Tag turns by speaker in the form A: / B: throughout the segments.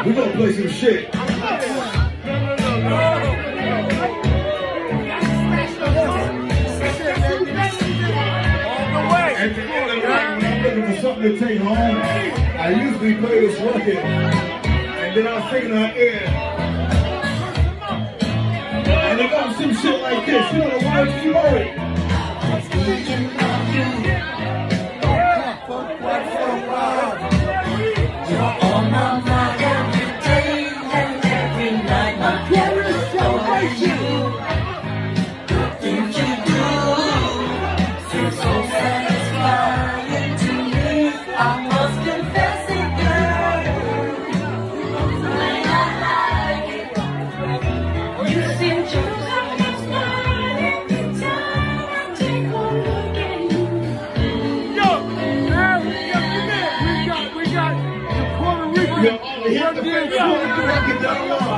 A: We gonna play some shit. At the end of the night, when I'm looking for something to take home, I usually play this record, and then I'll sing in her ear. And it goes some shit like this. You know the words for it.
B: You're on my mind every day and every night. My parents celebrate you. The things you do seem so satisfying to me. I must confess it, girl. When I like it, you seem just like mine every time I take a look at you.
C: Yo, man, we got the Puerto Rican.
A: Yo, hit the big record down low.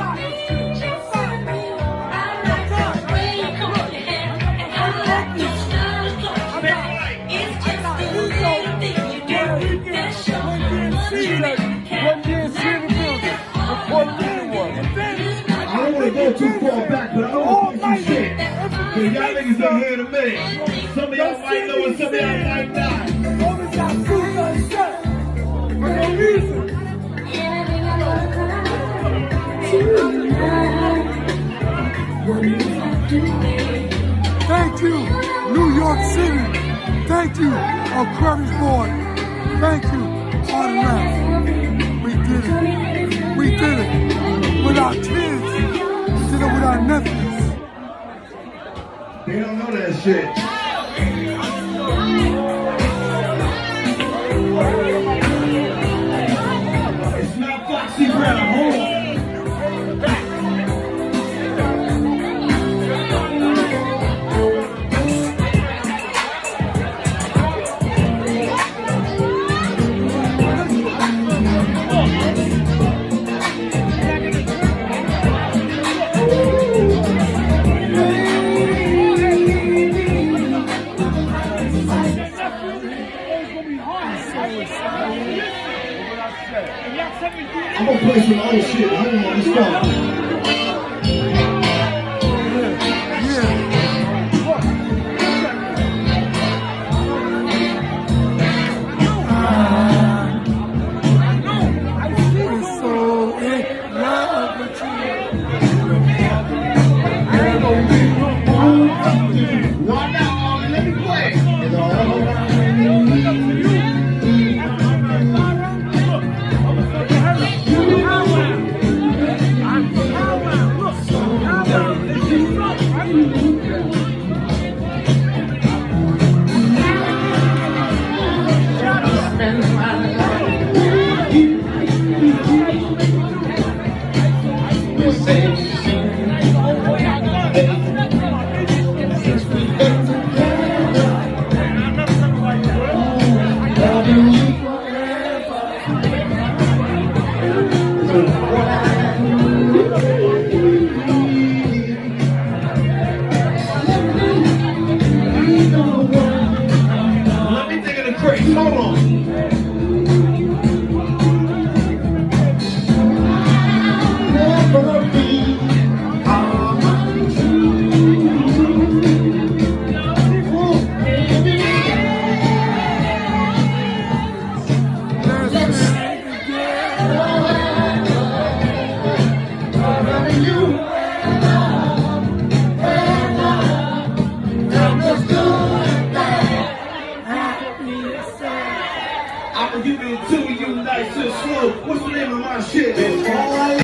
A: I don't want to go too far back, but I want to play some shit. Cause y'all niggas ain't here to me. Some of y'all might know and some of y'all might not.
C: Thank you, New York City. Thank you, our credit board. Thank you, Autograph. We did it. We did it. With our kids. We did it with our nephews.
A: They don't know that shit. It's not Foxy Brown. Hold on. I'm gonna play some old shit. Hold on, let's go. Why not? Let me play. Let me take it a crate. Hold on. I'm gonna give it to you nice and slow. What's the name of my shit?